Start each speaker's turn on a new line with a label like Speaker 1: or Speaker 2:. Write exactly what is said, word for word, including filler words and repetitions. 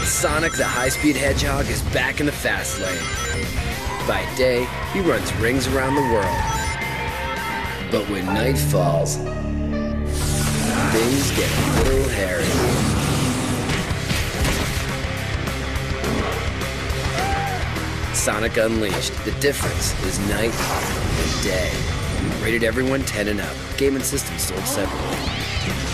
Speaker 1: Sonic the high-speed hedgehog is back in the fast lane. By day, he runs rings around the world. But when night falls, things get a little hairy. Sonic Unleashed. The difference is night and day. Rated everyone ten and up. Game and system sold separately.